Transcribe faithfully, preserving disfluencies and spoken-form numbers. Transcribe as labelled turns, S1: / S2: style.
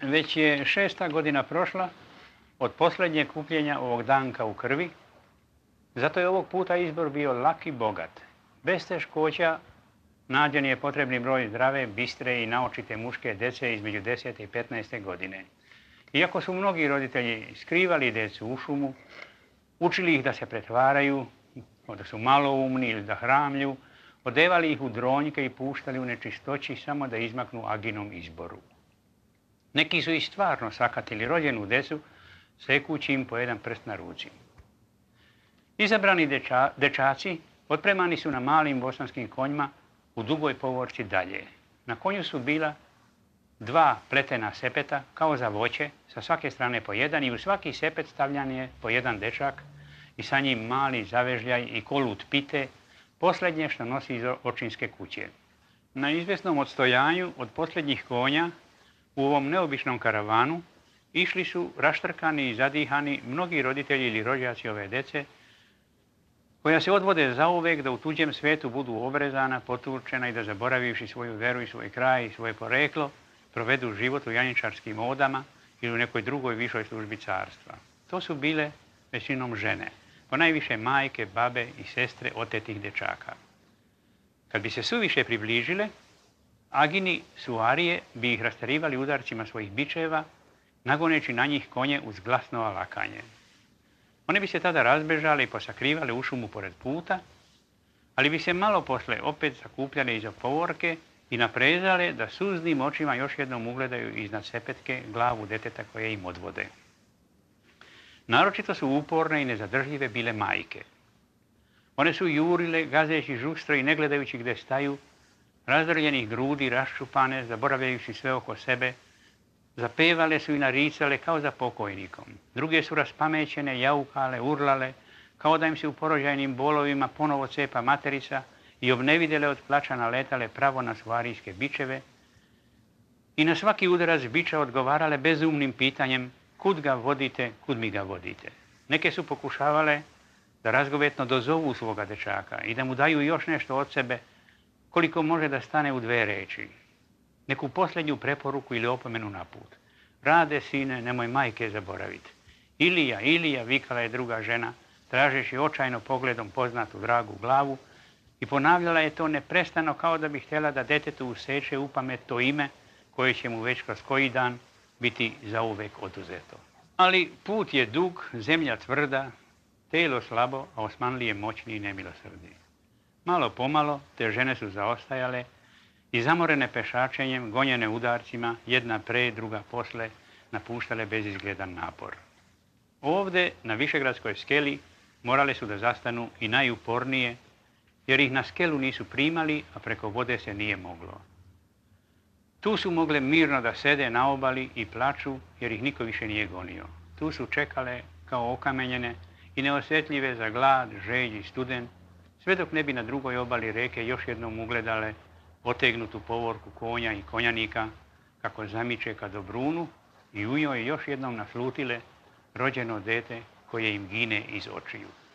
S1: Već je šesta godina prošla od posljednjeg kupljenja ovog danka u krvi, zato je ovog puta izbor bio lak i bogat. Bez teškoća nađen je potrebni broj zdrave, bistre i naočite muške dece između desete i petnaeste godine. Iako su mnogi roditelji skrivali decu u šumu, učili ih da se pretvaraju, da su maloumni ili da hramlju, odevali ih u dronjke i puštali u nečistoći samo da izmaknu Aginom izboru. Neki su i stvarno sakatili rođenu decu, sekući im po jedan prst na ruci. Izabrani deča, dečaci otpremani su na malim bosanskim konjima u dugoj povorci dalje. Na konju su bila dva pletena sepeta, kao za voće, sa svake strane po jedan i u svaki sepet stavljan je po jedan dečak i sa njim mali zavežljaj i kolut pite, posljednje što nosi iz očinske kuće. Na izvjesnom odstojanju od posljednjih konja u ovom neobičnom karavanu išli su raštrkani i zadihani mnogi roditelji ili rođaci ove dece, koja se odvode zauvek da u tuđem svijetu budu obrezana, potučena i da zaboravivši svoju veru i svoj kraj i svoje poreklo, provedu život u janjičarskim odama ili u nekoj drugoj višoj službi carstva. To su bile većinom žene, ponajviše majke, babe i sestre otetih dečaka. Kad bi se suviše približile, Agini suarije bi ih rasterivali udarcima svojih bičeva, nagoneći na njih konje uz glasno alakanje. One bi se tada razbežale i posakrivale u šumu pored puta, ali bi se malo posle opet sakupljale iza povorke i naprezale da suznim očima još jednom ugledaju iznad sepetke glavu deteta koje im odvode. Naročito su uporne i nezadržljive bile majke. One su jurile, gazeći žustro i ne gledajući gde staju, razdrljenih grudi, raščupane, zaboravljajući sve oko sebe, zapevale su i naricale kao za pokojnikom. Druge su raspamećene, jaukale, urlale, kao da im se u porođajnim bolovima ponovo cepa materica i obnevidele od plača naletale pravo na suarijske bičeve i na svaki udarac biča odgovarale bezumnim pitanjem kud ga vodite, kud mi ga vodite. Neke su pokušavale da razgovetno dozovu svoga dečaka i da mu daju još nešto od sebe koliko može da stane u dve reči. Neku posljednju preporuku ili opomenu na put. Rade, sine, nemoj majke zaboraviti. Ilija, Ilija, vikala je druga žena, tražeći očajno pogledom poznatu dragu glavu i ponavljala je to neprestano kao da bi htjela da detetu useče u pamet to ime koje će mu već kroz koji dan biti zauvek oduzeto. Ali put je dug, zemlja tvrda, telo slabo, a Osmanlije moćni i nemilosrdni. Malo pomalo te žene su zaostajale i zamorene pešačenjem, gonjene udarcima, jedna pre, druga posle, napuštale bezizgledan napor. Ovde, na Višegradskoj skeli, morale su da zastanu i najupornije, jer ih na skelu nisu primali, a preko vode se nije moglo. Tu su mogle mirno da sede na obali i plaču, jer ih niko više nije gonio. Tu su čekale kao okamenjene i neosjetljive za glad, žeđ i studen, sve dok ne bi na drugoj obali reke još jednom ugledale otegnutu povorku konja i konjanika, kako zamiče ka Dobrunu i u njoj još jednom naslutile rođeno dete koje im gine iz očiju.